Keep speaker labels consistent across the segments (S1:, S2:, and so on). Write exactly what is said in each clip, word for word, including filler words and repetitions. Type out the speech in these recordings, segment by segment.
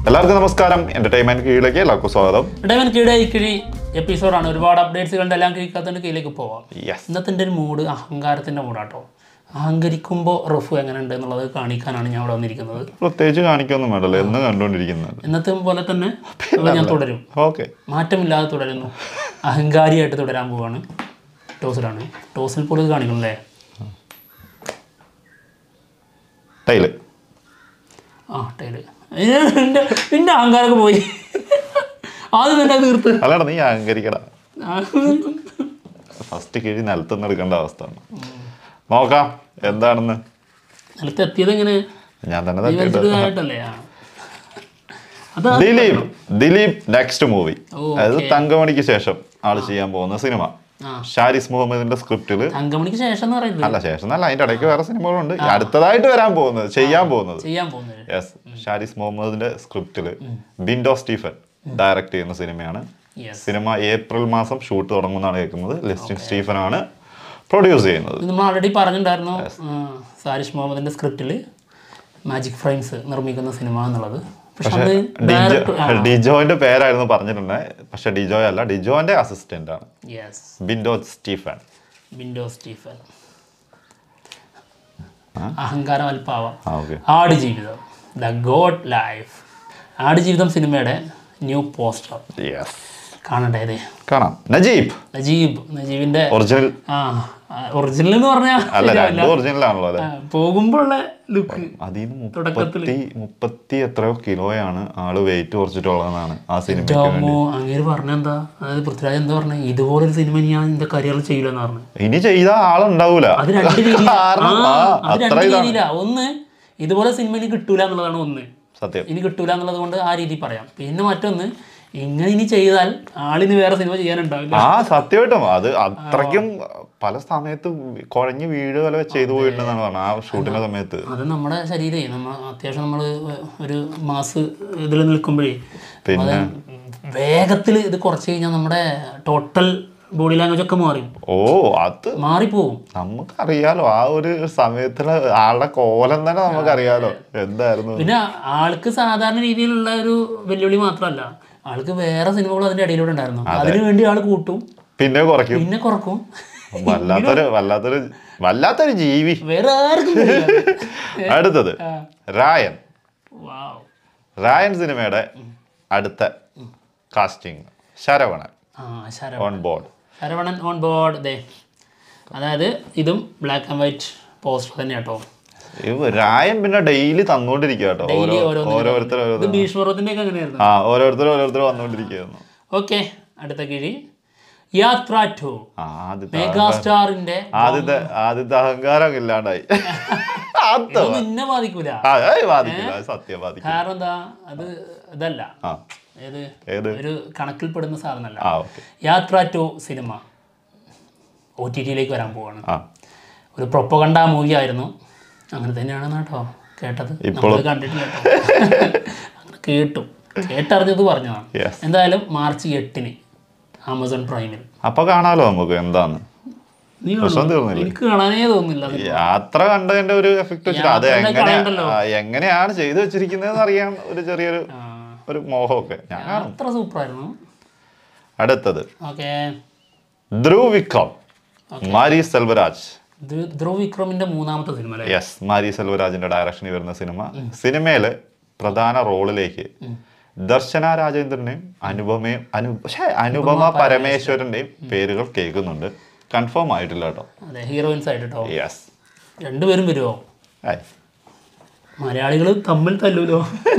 S1: എല്ലാവർക്കും നമസ്കാരം. എന്റർടൈൻമെന്റ് കീഴിലേക്ക് എല്ലാവർക്കും സ്വാഗതം.
S2: എന്റർടൈൻമെന്റ് കീഴേ കിഴി എപ്പിസോഡാണ്. ഒരുപാട് അപ്ഡേറ്റ്സ് കണ്ട് എല്ലാം കേൾക്കാത്തതിന്റെ കീഴിലേക്ക് പോവാം. ഇന്നത്തെ ഒരു മൂഡ് അഹങ്കാരത്തിന്റെ മൂഡാട്ടോ. അഹങ്കരിക്കുമ്പോൾ റഫു എങ്ങനെ ഉണ്ട് എന്നുള്ളത് കാണിക്കാനാണ് ഞാൻ ഇവിടെ വന്നിരിക്കുന്നത്.
S1: പ്രത്യേകിച്ച് കാണിക്കൊന്നും വേണ്ടല്ലോ, എന്ന് കണ്ടുകൊണ്ടിരിക്കുന്നത്
S2: ഇന്നത്തെ പോലെ തന്നെ ഞാൻ തുടരും.
S1: ഓക്കെ,
S2: മാറ്റമില്ലാതെ തുടരുന്നു. അഹങ്കാരിയായിട്ട് തുടരാൻ പോവാണ്. ടോസിലാണ്. ടോസിൽ പോലും ഇത് കാണിക്കണല്ലേ?
S1: ടൈല്.
S2: ആ ടൈല്. എന്റെ അഹങ്കാരമൊക്കെ പോയി. ആദ്യം തന്നെ തീർത്ത്.
S1: അല്ലാടാ, നീ അഹങ്കരിക്കടാ. ഫസ്റ്റ് കിഴി നിലത്തുനിന്ന് എടുക്കേണ്ട അവസ്ഥ. നോക്കാം എന്താണെന്ന്.
S2: നിലത്തെത്തിയത് എങ്ങനെ?
S1: ഞാൻ തന്നെ
S2: തട്ടിയിട്ടല്ലേ?
S1: ദിലീപ് ദിലീപ് നെക്സ്റ്റ് മൂവി, അതായത് തങ്കമണിക്ക് ശേഷം ആള് ചെയ്യാൻ പോകുന്ന സിനിമ ഷാരിസ് മുഹമ്മദിന്റെ സ്ക്രിപ്റ്റില്.
S2: തങ്കമണിക്ക് ശേഷം
S1: അല്ല, ശേഷം അല്ല, അതിന്റെ ഇടയ്ക്ക് വേറെ സിനിമകളുണ്ട്. അടുത്തതായിട്ട് വരാൻ പോകുന്നത് ചെയ്യാൻ പോകുന്നത് യെസ് ഷാരിസ് മുഹമ്മദിന്റെ സ്ക്രിപ്റ്റില് ബിൻഡോ സ്റ്റീഫൻ ഡയറക്ട് ചെയ്യുന്ന സിനിമയാണ്. സിനിമ ഏപ്രിൽ മാസം ഷൂട്ട് തുടങ്ങുമെന്നാണ് കേൾക്കുന്നത്. ലിസ്റ്റിൻ സ്റ്റീഫൻ ആണ് പ്രൊഡ്യൂസ് ചെയ്യുന്നത്.
S2: നമ്മൾ ഓൾറെഡി പറഞ്ഞിട്ടുണ്ടായിരുന്നു ഷാരിസ് മുഹമ്മദിന്റെ സ്ക്രിപ്റ്റില് മാജിക് ഫ്രെയിംസ് നിർമ്മിക്കുന്ന സിനിമ എന്നുള്ളത്.
S1: ഡിജോന്റെ പേരായിരുന്നു പറഞ്ഞിട്ടുണ്ട്, പക്ഷെ ഡിജോയ് അല്ല, ഡിജോന്റെ അസിസ്റ്റന്റ് ആണ് ബിൻഡോ സ്റ്റീഫൻ.
S2: ബിൻഡോ സ്റ്റീഫൻ അഹങ്കാരം അൽപാവം. Aadujeevitham, the goat life. Aadujeevitham സിനിമയുടെ ന്യൂ പോസ്റ്റർ കാണണ്ടേ? അതെ,
S1: കാണാം. നജീബ്
S2: നജീബ് നജീബിന്റെ
S1: ഒറിജിനൽ.
S2: ആ ഒറിജിനൽ എന്ന് പറഞ്ഞാൽ പോകുമ്പോഴുള്ള ലുക്ക്.
S1: അതിന് മുപ്പത്തി എത്രയോ കിലോയാണ് ആള് വെയിറ്റ് കുറച്ചിട്ടുള്ളതെന്നാണ് ആ സിനിമ.
S2: അങ്ങേര് പറഞ്ഞെന്താ, അതായത് പൃഥ്വിരാജ് എന്താ പറഞ്ഞ, ഇതുപോലൊരു സിനിമ ഞാൻ എന്റെ കരിയറിൽ ചെയ്യില്ലെന്ന് പറഞ്ഞു.
S1: ഇനി ചെയ്ത ആളുണ്ടാവൂല.
S2: അത് രണ്ട് രീതിയില. അത് രണ്ട് രീതിയില. ഒന്ന്, ഇതുപോലെ സിനിമ ഇനി കിട്ടൂല എന്നുള്ളതാണ് ഒന്ന്.
S1: സത്യം,
S2: ഇനി കിട്ടൂല എന്നുള്ളത് കൊണ്ട് ആ രീതി പറയാം. പിന്നെ മറ്റൊന്ന്, ഇങ്ങനെ ഇനി ചെയ്താൽ ആളിന് വേറെ സിനിമ ചെയ്യാനുണ്ടാവില്ല.
S1: ആ സത്യമായിട്ടും അത് അത്രയ്ക്കും പല സമയത്ത് കുഴഞ്ഞ് വീട് പോലെ ചെയ്തു പോയിട്ടുണ്ടെന്നാണ് പറഞ്ഞത് ആ ഷൂട്ടിന്റെ സമയത്ത്.
S2: അത് നമ്മുടെ ശരീരമേ, നമ്മൾ അത്യാവശ്യം നമ്മൾ ഒരു മാസ് ഇതിൽ നിൽക്കുമ്പോഴേ പിന്നെ വേഗത്തിൽ ഇത് കുറച്ച് കഴിഞ്ഞാൽ നമ്മുടെ ടോട്ടൽ ബോഡി ലാംഗ്വേജ് ഒക്കെ മാറി.
S1: ഓ, അത്
S2: മാറിപ്പോവും.
S1: നമുക്കറിയാലോ ആ ഒരു സമയത്തിന് ആളുടെ കോലം തന്നെ നമുക്കറിയാലോ എന്തായിരുന്നു.
S2: പിന്നെ ആൾക്ക് സാധാരണ രീതിയിലുള്ള ഒരു വെല്ലുവിളി മാത്രമല്ല, ആൾക്ക് വേറെ സിനിമകളും അതിന്റെ ഇടയിലൂടെ ഉണ്ടായിരുന്നു. അതിനു വേണ്ടി ആള് കൂട്ടും,
S1: പിന്നെ കുറയ്ക്കും,
S2: പിന്നെ കുറക്കും.
S1: വല്ലാത്തൊരു വല്ലാത്തൊരു വല്ലാത്തൊരു ജീവി.
S2: വേറെ ആർക്കും.
S1: അടുത്തത് രായൻ. രായൻ സിനിമയുടെ അടുത്ത casting Saravanan on board.
S2: Saravanan on board. ദേ, അതായത് ഇതും ബ്ലാക്ക് ആൻഡ് വൈറ്റ് പോസ്റ്റർ തന്നെ കേട്ടോ.
S1: രായൻ പിന്നെ ഡെയിലി തന്നോണ്ടിരിക്കുക കേട്ടോ, ഓരോരുത്തർ ആ ഓരോരുത്തർ ഓരോരുത്തർ വന്നോണ്ടിരിക്കുന്നു.
S2: ഓക്കെ, അടുത്ത കിഴി യാത്ര ടു. മെഗാസ്റ്റാറിന്റെ
S1: ആദ്യത്തെ ആദ്യത്തെ അഹങ്കാരം ഇല്ലാണ്ടായി.
S2: നിന്നെ ബാധിക്കൂല,
S1: സത്യം ബാധിക്കും.
S2: കാരണം എന്താ, അത് ഇതല്ല, ഏത് ഒരു കണക്കിൽപ്പെടുന്ന സാധനമല്ല. യാത്ര ടു സിനിമ ഒ ടി ടിയിലേക്ക് വരാൻ പോവാണ്. ഒരു പ്രൊപ്പഗണ്ട മൂവി ആയിരുന്നു. അങ്ങനെ തന്നെയാണ് കേട്ടോ കേട്ടത്. നമ്മൾ കണ്ടിട്ടില്ല കേട്ടോ, അങ്ങനെ കേട്ടു കേട്ടറിഞ്ഞത് പറഞ്ഞതാണ്. എന്തായാലും മാർച്ച് എട്ടിന് ആമസോൺ പ്രൈമിൽ.
S1: അപ്പൊ കാണാലോ നമുക്ക് എന്താന്ന്.
S2: എനിക്ക് കാണാനേ തോന്നുന്നില്ല.
S1: യാത്ര കണ്ടതിന്റെ ഒരു എഫക്ട് വെച്ചിട്ട് അത് എങ്ങനെയാണ് ചെയ്തു വെച്ചിരിക്കുന്നത് അറിയാൻ ഒരു ചെറിയൊരു ഒരു മോഹമൊക്കെ.
S2: അത്ര സൂപ്പറായിരുന്നു.
S1: അടുത്തത് ധ്രുവ് വിക്രം, മാരി സെൽവരാജ്.
S2: ധ്രുവ് വിക്രമിന്റെ മൂന്നാമത്തെ സിനിമ.
S1: യെസ്, മാരി സെൽവരാജിന്റെ ഡയറക്ഷനിൽ വരുന്ന സിനിമ. സിനിമയില് പ്രധാന റോളിലേക്ക് ദർശന രാജേന്ദ്രന്റെയും അനുപമയും അനു അനുപമ പരമേശ്വരന്റെയും പേരുകൾ കേൾക്കുന്നുണ്ട്. കൺഫേം ആയിട്ടില്ല കേട്ടോ.
S2: ഹീറോയിൻസ് ആയിട്ട്.
S1: യെസ്,
S2: രണ്ടുപേരും വരുമോ? മലയാളികൾ തമ്മിൽ തല്ലൂലോ?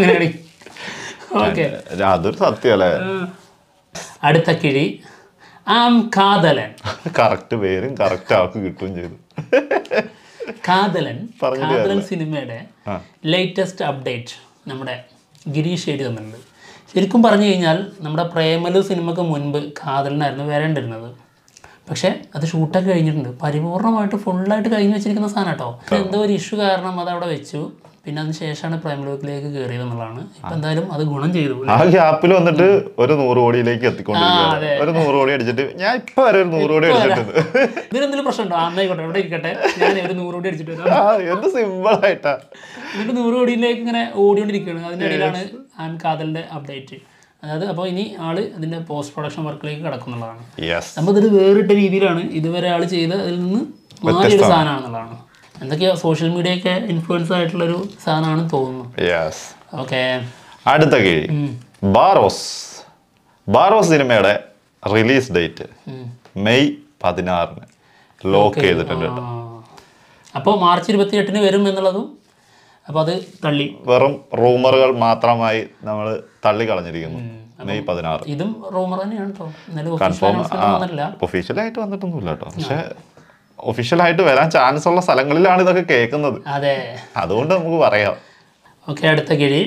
S1: അതൊരു സത്യമല്ലേ.
S2: അടുത്ത കിഴി ആം കാതലൻ.
S1: കറക്റ്റ് പേരും കറക്റ്റ് ആൾക്ക് കിട്ടുകയും ചെയ്തു.
S2: കാതലൻ കാതലൻ സിനിമയുടെ ലേറ്റസ്റ്റ് അപ്ഡേറ്റ് നമ്മുടെ ഗിരീഷ് എഴുതി തന്നിട്ടുണ്ട്. ശരിക്കും പറഞ്ഞു കഴിഞ്ഞാൽ നമ്മുടെ പ്രേമലു സിനിമക്ക് മുൻപ് കാതലനായിരുന്നു വരേണ്ടിരുന്നത്. പക്ഷേ അത് ഷൂട്ടൊക്കെ കഴിഞ്ഞിട്ടുണ്ട്, പരിപൂർണമായിട്ട് ഫുള്ളായിട്ട് കഴിഞ്ഞ് വെച്ചിരിക്കുന്ന സാധനം കേട്ടോ. എന്തോ ഒരു ഇഷ്യൂ കാരണം അത് അവിടെ വെച്ചു. പിന്നെ അതിന് ശേഷമാണ് പ്രൈം ലോക്കിലേക്ക് കയറിയത് എന്നുള്ളതാണ്. ഇപ്പൊ എന്തായാലും അത് ഗുണം ചെയ്തു.
S1: ആ ഗ്യാപ്പിൽ വന്നിട്ട് ഒരു നൂറ് കോടിയിലേക്ക് എത്തിക്കൊണ്ടിരിക്കുകയാണ്. ഒരു നൂറ് കോടി അടിച്ചിട്ട് ഞാൻ ഇപ്പൊ വരെ ഒരു നൂറ് കോടി അടിച്ചിട്ടുണ്ട്.
S2: ഇതിനെന്തെങ്കിലും പ്രശ്നമുണ്ടോ? അന്നായിക്കോട്ടെ, എവിടെ ഇരിക്കട്ടെ, ഞാൻ ഒരു നൂറ് കോടി അടിച്ചിട്ട് വരാം.
S1: എന്ത് സിമ്പിൾ ആയിട്ടാ.
S2: എന്നിട്ട് നൂറ് കോടിയിലേക്ക് ഇങ്ങനെ ഓടിക്കൊണ്ടിരിക്കുകയാണ്. അതിനിടയിലാണ് ആൻ കാതലിന്റെ അപ്ഡേറ്റ്. അതായത് അപ്പോൾ ഇനി ആള് അതിന്റെ പോസ്റ്റ് പ്രൊഡക്ഷൻ വർക്കിലേക്ക് കിടക്കുന്നുള്ളതാണ്. അപ്പോൾ ഇതൊരു വേറിട്ട രീതിയിലാണ് ഇതുവരെ ആള് ചെയ്ത അതിൽ നിന്ന് മാറിയൊരു സാധനമാണെന്നുള്ളതാണ്. എന്തൊക്കെയോ സോഷ്യൽ മീഡിയ ഒക്കെ ഇൻഫ്ലുവൻസ് ആയിട്ടുള്ളൊരു സാധനമാണെന്ന് തോന്നുന്നു. ഓക്കെ,
S1: അടുത്ത കിഴി ബാറോസ്. ബാറോസ് സിനിമയുടെ റിലീസ് ഡേറ്റ് മെയ് പതിനാറിന് ലോക്ക് ചെയ്തിട്ടുണ്ട്.
S2: അപ്പോൾ മാർച്ച് ഇരുപത്തി എട്ടിന് വരും എന്നുള്ളതും അപ്പോൾ അത് തള്ളി,
S1: വെറും റൂമറുകൾ മാത്രമായി നമ്മൾ തള്ളി കളഞ്ഞിരിക്കുന്നു. മെയ് പതിനാറ്
S2: ഇതും റൂമർ തന്നെയാണ് കേട്ടോ.
S1: കൺഫേം ഒഫീഷ്യലായിട്ട് വന്നിട്ടൊന്നുമില്ല കേട്ടോ. പക്ഷെ ഒഫീഷ്യലായിട്ട് വരാൻ ചാൻസ് ഉള്ള സ്ഥലങ്ങളിലാണ് ഇതൊക്കെ കേൾക്കുന്നത്.
S2: അതെ,
S1: അതുകൊണ്ട് നമുക്ക് പറയാം.
S2: ഓക്കെ, അടുത്ത കിഴി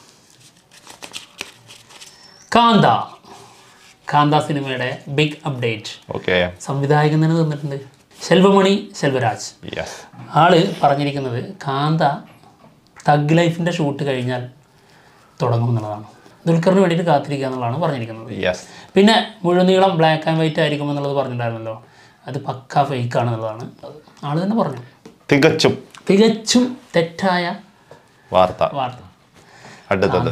S2: കാന്ത. കാന്ത സിനിമയുടെ ബിഗ് അപ്ഡേറ്റ്.
S1: ഓക്കെ,
S2: സംവിധായകൻ തന്നെ തന്നിട്ടുണ്ട്, സെൽവമണി സെൽവരാജ്. ആള് പറഞ്ഞിരിക്കുന്നത് കാന്ത തഗ് ലൈഫിന്റെ ഷൂട്ട് കഴിഞ്ഞാൽ തുടങ്ങും എന്നുള്ളതാണ്. ദുൽഖറിന് വേണ്ടിയിട്ട് കാത്തിരിക്കുക എന്നുള്ളതാണ് പറഞ്ഞിരിക്കുന്നത്. പിന്നെ മുഴുനീളം ബ്ലാക്ക് ആൻഡ് വൈറ്റ് ആയിരിക്കും എന്നുള്ളത് പറഞ്ഞിട്ടുണ്ടായിരുന്നല്ലോ, അത് പക്ക ഫേക്ക് ആണെന്നുള്ളതാണ് ആള് തന്നെ പറഞ്ഞു.
S1: തികച്ചും
S2: തികച്ചും തെറ്റായ
S1: വാർത്ത.
S2: വാർത്ത.
S1: അടുത്തത്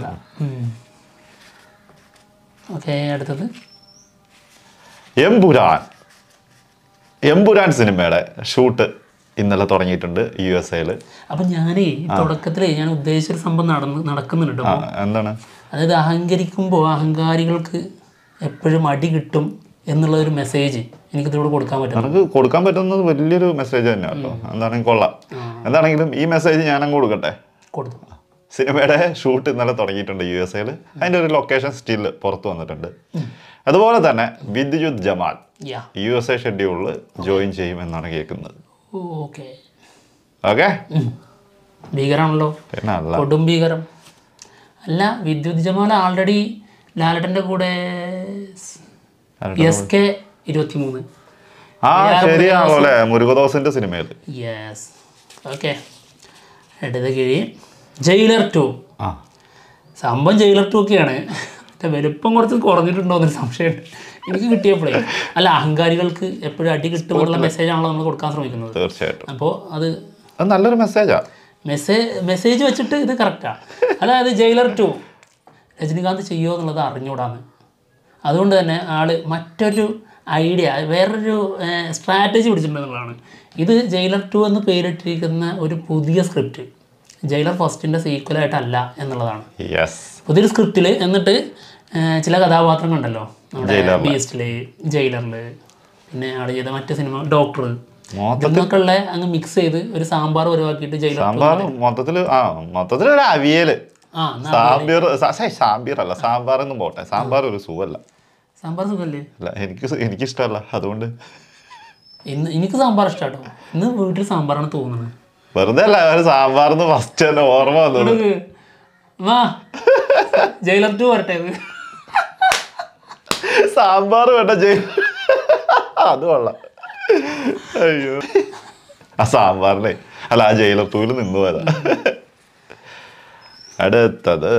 S2: ഓക്കെ, അടുത്തത്
S1: എമ്പുരാൻ. എമ്പുരാൻ സിനിമയുടെ ഷൂട്ട് ഇന്നലെ തുടങ്ങിയിട്ടുണ്ട് യു എസ് എയില്.
S2: അപ്പൊ ഞാനേ തുടക്കത്തിലേ ഞാൻ ഉദ്ദേശിച്ചൊരു സംഭവം നടന്ന് നടക്കുന്നുണ്ട്.
S1: എന്താണ്?
S2: അതായത് അഹങ്കരിക്കുമ്പോൾ അഹങ്കാരികൾക്ക് എപ്പോഴും അടി കിട്ടും എന്നുള്ള ഒരു മെസ്സേജ് എനിക്ക് ഇതിലൂടെ കൊടുക്കാൻ പറ്റും.
S1: നമുക്ക് കൊടുക്കാൻ പറ്റുന്നത് വലിയൊരു മെസ്സേജ് തന്നെയാണ് കേട്ടോ. എന്താണെങ്കിലും കൊള്ളാം. എന്താണെങ്കിലും ഈ മെസ്സേജ് ഞാനങ്ങ് കൊടുക്കട്ടെ.
S2: കൊടുത്തു.
S1: സിനിമയുടെ ഷൂട്ട് ഇന്നലെ തുടങ്ങിയിട്ടുണ്ട് യു എസ് എയിൽ. അതിൻ്റെ ഒരു ലൊക്കേഷൻ സ്റ്റിൽ പുറത്തു വന്നിട്ടുണ്ട്. അതുപോലെ തന്നെ Vidyut Jammwal U S A ഷെഡ്യൂളിൽ ജോയിൻ ചെയ്യുമെന്നാണ് കേൾക്കുന്നത്.
S2: ഓക്കെ
S1: ഓക്കെ,
S2: ഭീകരമാണല്ലോ, കൊടും ഭീകരം. അല്ല, വിദ്യുത് ജമാൽ ആൾറെഡി ലാലട്ടന്റെ കൂടെ എസ് കെ ഇരുപത്തി മൂന്ന്
S1: ആ ശരിയാണല്ലേ, മുരുകദോസിന്റെ സിനിമയിൽ.
S2: യെസ്. ഓക്കെ, അടുത്ത കിഴി ജയിലർ ടു. സംഭവം ജയിലർ ടു ഒക്കെയാണ്. വലുപ്പം കുറച്ച് കുറഞ്ഞിട്ടുണ്ടോ എന്നൊരു സംശയമുണ്ട് എനിക്ക് കിട്ടിയപ്പോഴേ. അല്ല, അഹങ്കാരികൾക്ക് എപ്പോഴും അടി കിട്ടുമെന്നുള്ള മെസ്സേജാണല്ലോ നമ്മൾ കൊടുക്കാൻ ശ്രമിക്കുന്നത്.
S1: തീർച്ചയായിട്ടും.
S2: അപ്പോൾ അത്
S1: നല്ലൊരു മെസ്സേജാ.
S2: മെസ്സേജ് മെസ്സേജ് വെച്ചിട്ട് ഇത് കറക്റ്റാണ്. അതായത് ജയിലർ ടു രജനികാന്ത് ചെയ്യുമോ എന്നുള്ളത് അറിഞ്ഞുകൂടാന്ന്. അതുകൊണ്ട് തന്നെ ആള് മറ്റൊരു ഐഡിയ, വേറൊരു സ്ട്രാറ്റജി പിടിച്ചിട്ടുണ്ടെന്നുള്ളതാണ്. ഇത് ജയിലർ ടു എന്ന് പേരിട്ടിരിക്കുന്ന ഒരു പുതിയ സ്ക്രിപ്റ്റ് ജയിലർ ഫസ്റ്റിൻ്റെ സീക്വലായിട്ടല്ല എന്നുള്ളതാണ്. പുതിയൊരു സ്ക്രിപ്റ്റിൽ എന്നിട്ട് ചില കഥാപാത്രങ്ങളുണ്ടല്ലോ നമ്മുടെ ബീസ്റ്റില്, ജയിലറില്, പിന്നെ ആൾ ചെയ്ത മറ്റു സിനിമ ഡോക്ടർ, ഇതൊക്കെ ഉള്ള അങ്ങ് മിക്സ് ചെയ്ത് ഒരു സാമ്പാർ ഒഴിവാക്കിയിട്ട് ജയിലർ
S1: മൊത്തത്തില് ആ മൊത്തത്തില് ഒരു അവിയല്. സാമ്പാർ സാമ്പാർ അല്ല, സാമ്പാർ ഒന്നും പോട്ടെ, സാമ്പാർ ഒരു സുഖല്ല.
S2: സാമ്പാർ സുഖല്ലേ?
S1: അല്ല, എനിക്ക് എനിക്കിഷ്ടമല്ല. അതുകൊണ്ട്
S2: ഇന്ന് എനിക്ക് സാമ്പാർ ഇഷ്ടാട്ടോ. ഇന്ന് വീട്ടിൽ സാമ്പാറാണ് തോന്നുന്നത്.
S1: വെറുതെ അല്ല, സാമ്പാർന്ന് ഫസ്റ്റ് തന്നെ ഓർമ്മ വന്നത്.
S2: ജയിലർ ടു വരട്ടെ.
S1: സാമ്പാർ വേണ്ട ജയിൽ, അത് കൊള്ളാം. അയ്യോ, ആ സാമ്പാറിലെ അല്ല, ആ ജയിലർ ടൂവിൽ നിന്ന് പോയതാ. അടുത്തത്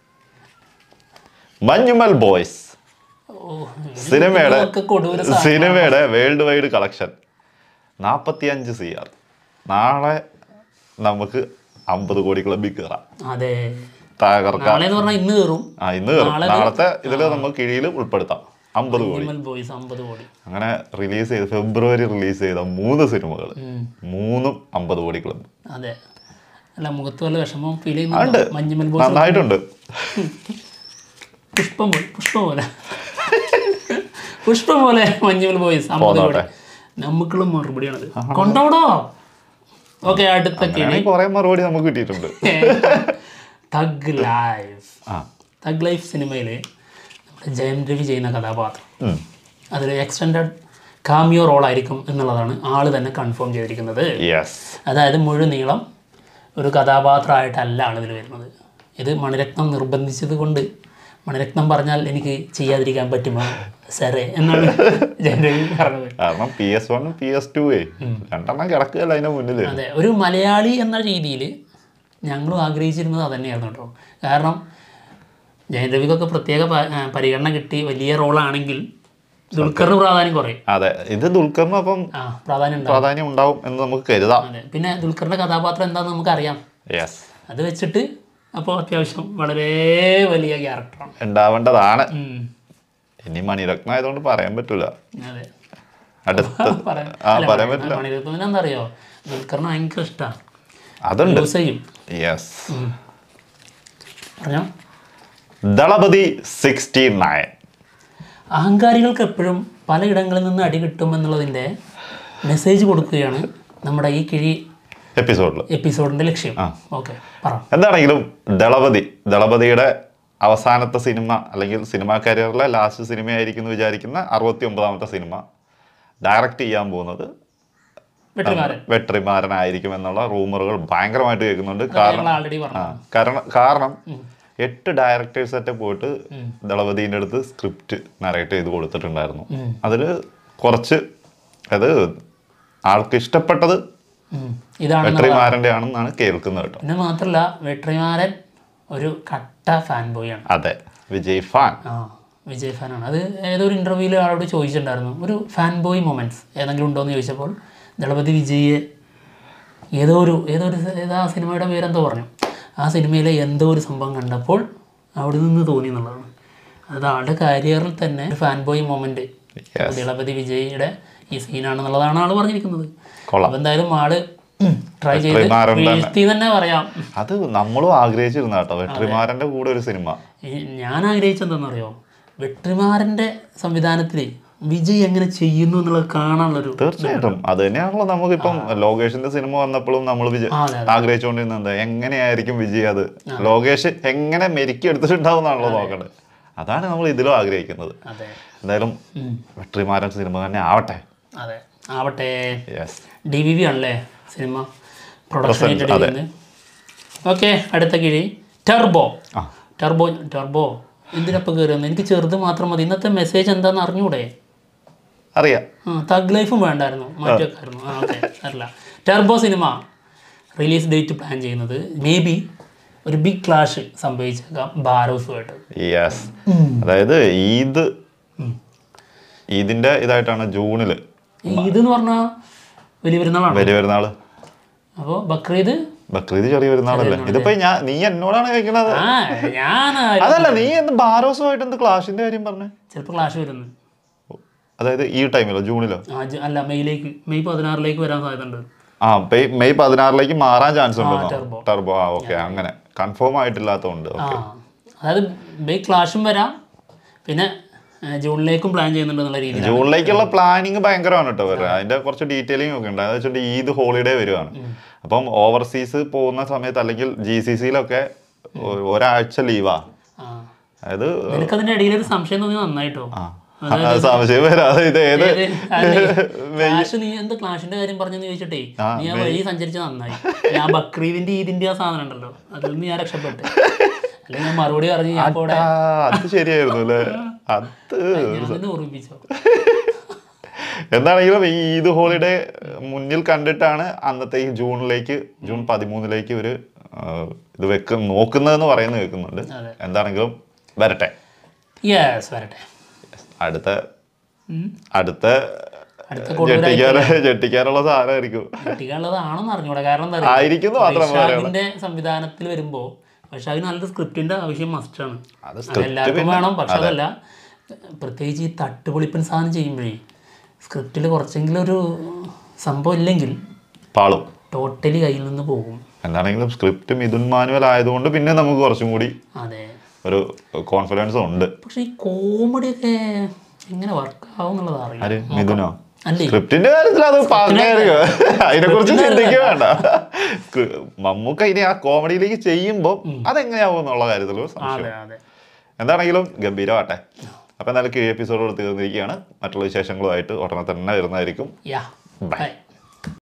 S1: മഞ്ഞുമൽ ബോയ്സ്. സിനിമയുടെ സിനിമയുടെ വേൾഡ് വൈഡ് കളക്ഷൻ നാപ്പത്തി അഞ്ച് സി ആർ. നാളെ നമുക്ക് അമ്പത് കോടി ക്ലബിൽ കയറാം. തകർക്കാം.
S2: ഇന്ന് കയറും.
S1: ആ ഇന്ന് കയറും. നാളത്തെ ഇതില് നമുക്ക് കിഴിയിൽ ഉൾപ്പെടുത്താം. അമ്പത് കോടി. അങ്ങനെ റിലീസ് ചെയ്ത് ഫെബ്രുവരി റിലീസ് ചെയ്ത മൂന്ന് സിനിമകൾ, മൂന്നും അമ്പത് കോടി ക്ലബ്.
S2: അതെ, അല്ല മുഖത്ത് വല്ല വിഷമം ഫീൽ ചെയ്യുന്നുണ്ട്. മഞ്ഞുമൽ ബോയ്സ്
S1: നന്നായിട്ടുണ്ട്.
S2: പുഷ്പം പോലെ പുഷ്പം പോലെ പുഷ്പം പോലെ മഞ്ഞുമൽ ബോയ്സ് അമ്പത് കോടി. നമുക്കുള്ള മറുപടിയാണത്. കൊണ്ടോടോ. ഓക്കെ, അടുത്ത
S1: കുറെ മറുപടി നമുക്ക് കിട്ടിയിട്ടുണ്ട്.
S2: Thug life. തഗ് ലൈഫ് സിനിമയില് നമ്മുടെ ജയം രവി ചെയ്യുന്ന കഥാപാത്രം അതിൽ എക്സ്റ്റൻഡഡ് കാമിയോ റോൾ ആയിരിക്കും എന്നുള്ളതാണ് ആള് തന്നെ കൺഫേം ചെയ്തിരിക്കുന്നത്. അതായത് മുഴുനീളം ഒരു കഥാപാത്രമായിട്ടല്ല ആളിതിൽ വരുന്നത്. ഇത് മണിരത്നം നിർബന്ധിച്ചത് കൊണ്ട്, മണിരത്നം പറഞ്ഞാൽ എനിക്ക് ചെയ്യാതിരിക്കാൻ പറ്റുമോ സാറേ എന്നാണ് ജയം രവി പറഞ്ഞത്.
S1: കാരണം പി എസ് വണ്ണും പി എസ് ടു രണ്ടെണ്ണം കിടക്കുകയല്ല അതിന്റെ മുന്നിൽ.
S2: അതെ, ഒരു മലയാളി എന്ന രീതിയിൽ ഞങ്ങളും ആഗ്രഹിച്ചിരുന്നത് അത് തന്നെയായിരുന്നു കേട്ടോ. കാരണം ജയൻ രവിക്കൊക്കെ പ്രത്യേക പരിഗണന കിട്ടി വലിയ റോളാണെങ്കിൽ ദുൽഖറിന് പ്രാധാന്യം കുറയും.
S1: അതെ, ഇത് ദുൽഖറിന് അപ്പം
S2: പ്രാധാന്യം
S1: പ്രാധാന്യം ഉണ്ടാവും എന്ന് നമുക്ക് കരുതാം.
S2: അതെ, പിന്നെ ദുൽഖറിന്റെ കഥാപാത്രം എന്താണെന്ന് നമുക്കറിയാം. അത് വെച്ചിട്ട് അപ്പോൾ അത്യാവശ്യം വളരെ വലിയ ക്യാരക്ടറാണ്
S1: ഉണ്ടാവേണ്ടതാണ്. ഇനി മണിരത്നം ആയതുകൊണ്ട് പറയാൻ പറ്റൂല.
S2: അതെ,
S1: പറയാൻ പറ്റില്ല.
S2: മണിരത്നത്തിന് എന്താ അറിയോ, ദുൽഖറിന് ഭയങ്കര ഇഷ്ടമാണ്.
S1: അതുണ്ട്.
S2: പറഞ്ഞോ.
S1: Thalapathy sixty nine.
S2: അഹങ്കാരികൾക്ക് എപ്പോഴും പലയിടങ്ങളിൽ നിന്ന് അടി കിട്ടുമെന്നുള്ളതിൻ്റെ മെസ്സേജ് കൊടുക്കുകയാണ് നമ്മുടെ ഈ കിഴി
S1: എപ്പിസോഡിൽ
S2: എപ്പിസോഡിന്റെ ലക്ഷ്യം. ഓക്കെ, പറ.
S1: എന്താണെങ്കിലും ദളപതി ദളപതിയുടെ അവസാനത്തെ സിനിമ അല്ലെങ്കിൽ സിനിമാ കരിയറിലെ ലാസ്റ്റ് സിനിമയായിരിക്കും എന്ന് വിചാരിക്കുന്ന അറുപത്തി ഒമ്പതാമത്തെ സിനിമ ഡയറക്റ്റ് ചെയ്യാൻ പോകുന്നത് വെട്രിമാരനായിരിക്കും എന്നുള്ള റൂമറുകൾ ഭയങ്കരമായിട്ട് കേൾക്കുന്നുണ്ട്. കാരണം കാരണം കാരണം എട്ട് ഡയറക്ടേഴ്സ് ആയിട്ട് പോയിട്ട് ദളപതിന്റെ അടുത്ത് സ്ക്രിപ്റ്റ് നറേറ്റ് ചെയ്ത് കൊടുത്തിട്ടുണ്ടായിരുന്നു. അതിൽ കുറച്ച് അത് ആൾക്ക് ഇഷ്ടപ്പെട്ടത് വെട്രിമാരന്റെ ആണെന്നാണ് കേൾക്കുന്നത് കേട്ടോ.
S2: പിന്നെ മാത്രല്ല വെട്രിമാരൻ ഒരു കട്ട ഫാൻ ബോയ് ആണ്.
S1: അതെ, വിജയ് ഫാൻ.
S2: ആ, വിജയ് ഫാനാണ്. അത് ഏതൊരു ഇന്റർവ്യൂവിൽ ആളോട് ചോദിച്ചിട്ടുണ്ടായിരുന്നു, ഒരു ഫാൻ ബോയ് മൊമെന്റ്സ് ഏതെങ്കിലും ഉണ്ടോ എന്ന് ചോദിച്ചപ്പോൾ ദളപതി വിജയെ ഏതോ ഒരു ഏതോ ഒരു ഏതാ സിനിമയുടെ പേരെന്തോ പറഞ്ഞു. ആ സിനിമയിലെ എന്തോ ഒരു സംഭവം കണ്ടപ്പോൾ അവിടെ നിന്ന് തോന്നി എന്നുള്ളതാണ്. അത് ആളുടെ കരിയറിൽ തന്നെ ഫാൻ ബോയ് മൊമെന്റ് ദളപതി വിജയുടെ ഈ സീനാണെന്നുള്ളതാണ് ആള് പറഞ്ഞിരിക്കുന്നത്. അപ്പൊ എന്തായാലും ആള് ട്രൈ ചെയ്ത് തന്നെ പറയാം.
S1: അത് നമ്മളും ആഗ്രഹിച്ചിരുന്ന കേട്ടോ, വെട്രിമാരന്റെ കൂടെ ഒരു സിനിമ.
S2: ഞാൻ ആഗ്രഹിച്ചെന്താണെന്നറിയോ, വെട്രിമാരന്റെ സംവിധാനത്തില് വിജയ് എങ്ങനെ ചെയ്യുന്നു എന്നുള്ളത് കാണാനുള്ളൊരു.
S1: തീർച്ചയായിട്ടും അത് തന്നെയാണല്ലോ നമുക്കിപ്പം ലോകേഷിന്റെ സിനിമ വന്നപ്പോഴും നമ്മൾ വിജയ് ആഗ്രഹിച്ചുകൊണ്ടിരുന്നത് എങ്ങനെയായിരിക്കും വിജയ് അത് ലോകേഷ് എങ്ങനെ മെരുക്കി എടുത്തിട്ടുണ്ടാവുന്നാണല്ലോ നോക്കണ്ടത്. അതാണ് നമ്മൾ ഇതിലും ആഗ്രഹിക്കുന്നത്. എന്തായാലും വെട്രിമാരൻ സിനിമ തന്നെ ആവട്ടെ.
S2: അതെ, ആവട്ടെ. ഡി വി വി ആണല്ലേ സിനിമ പ്രൊഡക്ഷൻ. ഓക്കെ, അടുത്ത കിഴി ടർബോ. ടർബോ ടർബോ എന്തിനപ്പം കയറി വന്നു? എനിക്ക് ചെറുത് മാത്രം മതി. ഇന്നത്തെ മെസ്സേജ് എന്താന്ന് അറിഞ്ഞൂടെ?
S1: അറിയാം.
S2: ആ, തഗ് ലൈഫും വേണ്ടായിരുന്നു, മാറ്റിവെക്കായിരുന്നു. ആ, ഓക്കെ, അറിയില്ല. ടർബോ സിനിമ റിലീസ് ഡേറ്റ് പ്ലാൻ ചെയ്യുന്നത് മേ ബി ഒരു ബിഗ് ക്ലാഷ് സംഭവിച്ചേക്കാം ബാരോസുമായിട്ട്.
S1: യെസ്, അതായത് ഈദ് ഈദിന്റെ ഇതായിട്ടാണ് ജൂണില്.
S2: ഈദ് എന്ന് പറഞ്ഞാൽ വലിയ പെരുന്നാളാണ്.
S1: വലിയ പെരുന്നാള്.
S2: അപ്പോൾ ബക്രീദ്
S1: ബക്രീദ് ചെറിയ പെരുന്നാളല്ലേ? ഇതിപ്പോ ഞാൻ നീ എന്നോടാണ് കേൾക്കുന്നത്. അതല്ല, നീ എന്ത് ബാരോസുമായിട്ട് എന്ത് ക്ലാഷിന്റെ കാര്യം പറഞ്ഞേ?
S2: ചിലപ്പോൾ ക്ലാഷ് വരുന്നു.
S1: അതായത് ഈ ടൈമിലോ ജൂണിലോ?
S2: അല്ല, മെയ്യിലേക്ക് മെയ് പതിനാറിലേക്ക് വരാൻ സാധ്യതയുണ്ട്.
S1: ആ, മെയ് പതിനാറിലേക്ക് മാറാൻ ചാൻസ് ഉണ്ടോ ടർബോ? ആ, ഓക്കെ, അങ്ങനെ കൺഫേം ആയിട്ടില്ലാത്തതുകൊണ്ട്.
S2: അതായത് ബിഗ് ക്ലാഷും വരാം, പിന്നെ ജൂണിലേക്കും പ്ലാൻ ചെയ്യുന്നുണ്ടെന്നുള്ള രീതിയിൽ.
S1: ജൂണിലേക്കുള്ള പ്ലാനിങ് ഭയങ്കരമാണ് കേട്ടോ വരാം. അതിന്റെ കുറച്ച് ഡീറ്റെയിലിംഗ് ഒക്കെ ഉണ്ട്. അതെന്ന് വെച്ചിട്ടുണ്ടെങ്കിൽ ഈദ് ഹോളിഡേ വരുവാണ്. അപ്പം ഓവർസീസ് പോകുന്ന സമയത്ത് അല്ലെങ്കിൽ ജി സി സിയിലൊക്കെ ഒരാഴ്ച ലീവാ. അതായത്
S2: എനിക്കതിന്റെ ഇടയിൽ ഒരു സംശയം തോന്നി നന്നായിട്ടോ.
S1: സംശയം വരാതെ ഇത് ഏത്
S2: നീ എന്താ ക്ലാഷിന്റെ കാര്യം പറഞ്ഞെന്ന് ചോദിച്ചിട്ടേ നീ ആ വഴി സഞ്ചരിച്ച നന്നായി. ഞാൻ ബക്രീദിന്റെ ഈദിന്റെ ആ സാധനം ഉണ്ടല്ലോ അതിൽ നിന്ന് ഞാൻ രക്ഷപ്പെട്ടു. അല്ലെങ്കിൽ ഞാൻ മറുപടി പറഞ്ഞു ഞാൻ കൂടെ
S1: അത് ശരിയായിരുന്നു അല്ലേ? അത്
S2: ഓർമ്മിപ്പിച്ചോ.
S1: എന്താണെങ്കിലും ഈ ഈദ് ഹോളിഡേ മുന്നിൽ കണ്ടിട്ടാണ് അന്നത്തെ ഈ ജൂണിലേക്ക് ജൂൺ പതിമൂന്നിലേക്ക് ഒരു ഇത് വെക്ക നോക്കുന്നതെന്ന് പറയുന്നത് കേൾക്കുന്നുണ്ട്. എന്താണെങ്കിലും വരട്ടെ.
S2: വരട്ടെ.
S1: അടുത്ത അടുത്ത ജെട്ടിക്കാനുള്ള സാധനമായിരിക്കും. ആയിരിക്കും
S2: മാത്രം സംവിധാനത്തിൽ വരുമ്പോ പക്ഷെ അതിന് നല്ലൊരു സ്ക്രിപ്റ്റിന്റെ ആവശ്യം മസ്റ്റാണ്. എല്ലാവർക്കും വേണം. പക്ഷെ അതല്ല, പ്രത്യേകിച്ച് ഈ തട്ടുപൊളിപ്പൻ സാധനം ചെയ്യുമ്പോഴേ സ്ക്രിപ്റ്റിൽ കുറച്ചെങ്കിലും ഒരു സംഭവം ഇല്ലെങ്കിൽ
S1: പാളും,
S2: ടോട്ടലി കയ്യിൽ നിന്ന് പോകും.
S1: എന്താണെങ്കിലും സ്ക്രിപ്റ്റ് മിഥുൻ മാനുവൽ ആയതുകൊണ്ട് പിന്നെ നമുക്ക് കുറച്ചും കൂടി
S2: അതെ ഒരു
S1: കോൺഫിഡൻസ് ഉണ്ട്.
S2: പക്ഷെ ഈ കോമഡി ഒക്കെ എങ്ങനെ വർക്ക് ആവും എന്നുള്ളത് അറിയാം.
S1: മിഥുനോ സ്ക്രിപ്റ്റിന്റെ കാര്യത്തിൽ അത് പറഞ്ഞായിരിക്കും, അതിനെ കുറിച്ച് ചിന്തിക്കുക വേണ്ട. മമ്മൂക്ക ഇനി ആ കോമഡിയിലേക്ക് ചെയ്യുമ്പോ അതെങ്ങനെയാവും എന്നുള്ള കാര്യത്തിൽ സംശയം. എന്താണെങ്കിലും ഗംഭീരമാട്ടെ. അപ്പൊ എന്തായാലും കിഴി എപ്പിസോഡ് തീർന്നിരിക്കുകയാണ്. മറ്റുള്ള വിശേഷങ്ങളുമായിട്ട് ഉടനെ തന്നെ വരുന്നതായിരിക്കും. ബൈ.